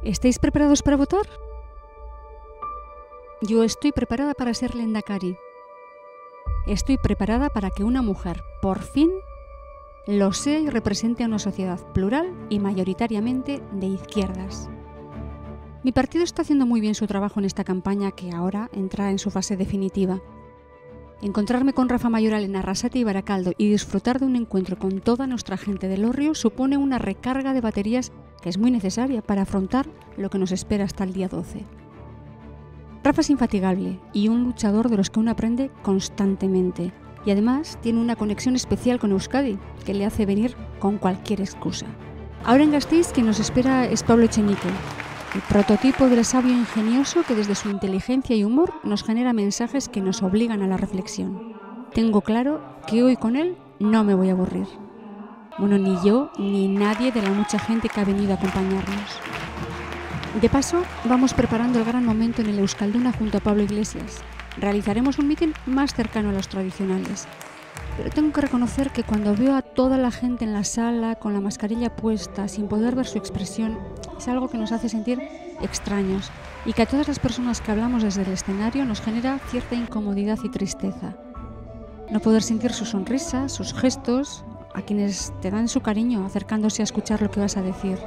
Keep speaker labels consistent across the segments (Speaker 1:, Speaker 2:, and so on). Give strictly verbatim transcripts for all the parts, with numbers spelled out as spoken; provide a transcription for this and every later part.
Speaker 1: ¿Estáis preparados para votar? Yo estoy preparada para ser Lehendakari. Estoy preparada para que una mujer, por fin, lo sea y represente a una sociedad plural y mayoritariamente de izquierdas. Mi partido está haciendo muy bien su trabajo en esta campaña que ahora entra en su fase definitiva. Encontrarme con Rafa Mayoral en Arrasate y Baracaldo y disfrutar de un encuentro con toda nuestra gente del Hórreo supone una recarga de baterías que es muy necesaria para afrontar lo que nos espera hasta el día doce. Rafa es infatigable y un luchador de los que uno aprende constantemente y además tiene una conexión especial con Euskadi que le hace venir con cualquier excusa. Ahora en Gasteiz quien nos espera es Pablo Echenique, el prototipo del sabio ingenioso que desde su inteligencia y humor nos genera mensajes que nos obligan a la reflexión. Tengo claro que hoy con él no me voy a aburrir. Bueno, ni yo ni nadie de la mucha gente que ha venido a acompañarnos. De paso, vamos preparando el gran momento en el Euskalduna junto a Pablo Iglesias. Realizaremos un mitin más cercano a los tradicionales. Pero tengo que reconocer que cuando veo a toda la gente en la sala con la mascarilla puesta, sin poder ver su expresión, es algo que nos hace sentir extraños y que a todas las personas que hablamos desde el escenario nos genera cierta incomodidad y tristeza. No poder sentir su sonrisa, sus gestos, a quienes te dan su cariño acercándose a escuchar lo que vas a decir.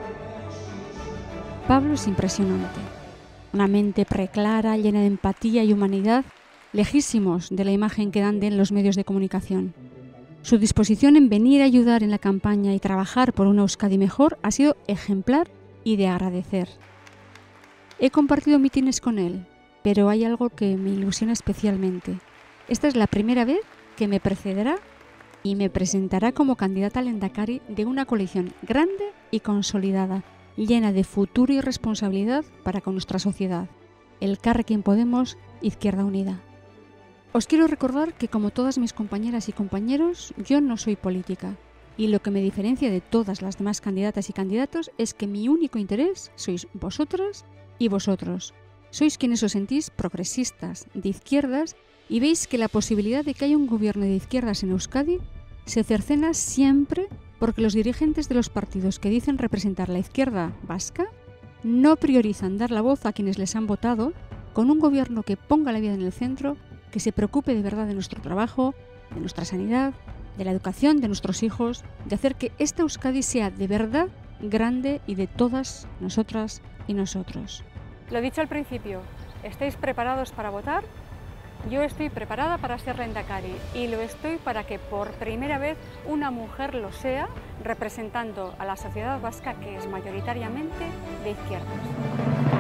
Speaker 1: Pablo es impresionante. Una mente preclara, llena de empatía y humanidad, lejísimos de la imagen que dan de él los medios de comunicación. Su disposición en venir a ayudar en la campaña y trabajar por una Euskadi mejor ha sido ejemplar y de agradecer. He compartido mítines con él, pero hay algo que me ilusiona especialmente. Esta es la primera vez que me precederá y me presentará como candidata al Lehendakari de una coalición grande y consolidada, llena de futuro y responsabilidad para con nuestra sociedad. Elkarrekin Podemos, Izquierda Unida. Os quiero recordar que, como todas mis compañeras y compañeros, yo no soy política. Y lo que me diferencia de todas las demás candidatas y candidatos es que mi único interés sois vosotras y vosotros. Sois quienes os sentís progresistas, de izquierdas, y veis que la posibilidad de que haya un gobierno de izquierdas en Euskadi se cercena siempre porque los dirigentes de los partidos que dicen representar la izquierda vasca no priorizan dar la voz a quienes les han votado con un gobierno que ponga la vida en el centro, que se preocupe de verdad de nuestro trabajo, de nuestra sanidad, de la educación de nuestros hijos, de hacer que esta Euskadi sea de verdad grande y de todas nosotras y nosotros.
Speaker 2: Lo dicho al principio, ¿estáis preparados para votar? Yo estoy preparada para ser Lehendakari y lo estoy para que por primera vez una mujer lo sea, representando a la sociedad vasca que es mayoritariamente de izquierdas.